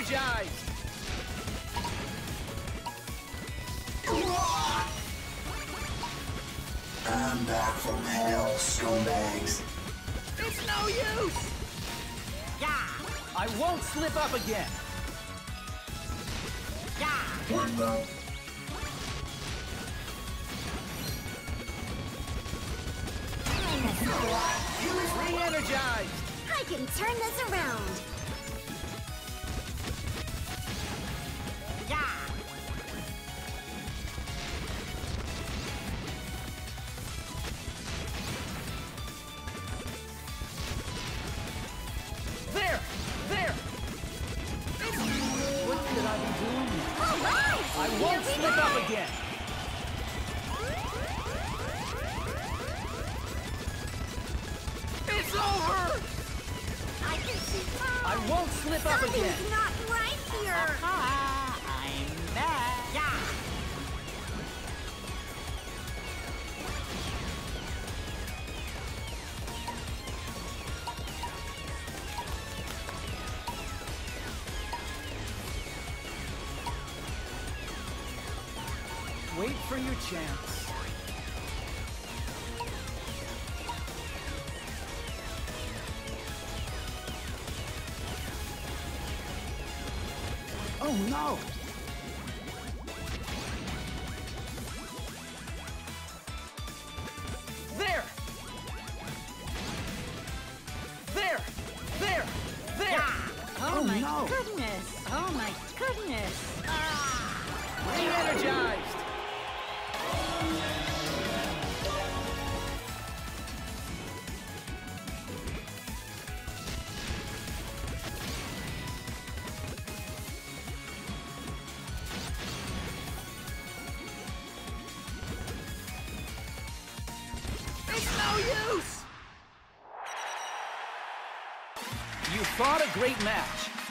Re-energized! I'm back from hell, scumbags. It's no use! Yeah! I won't slip up again! Yeah! What the? Re-energized! I can turn this around. Yeah! There! There! What could I be doing? All right! I Here won't we slip go. up again! It's over! I can see. I won't slip up again! Something's not right here. Ah, I'm back! Yeah! Wait for your chance. Oh no! There! There! There! There! Yeah! Oh, my no. goodness! Oh my goodness! Ah! Re-energized! It's no use! You fought a great match.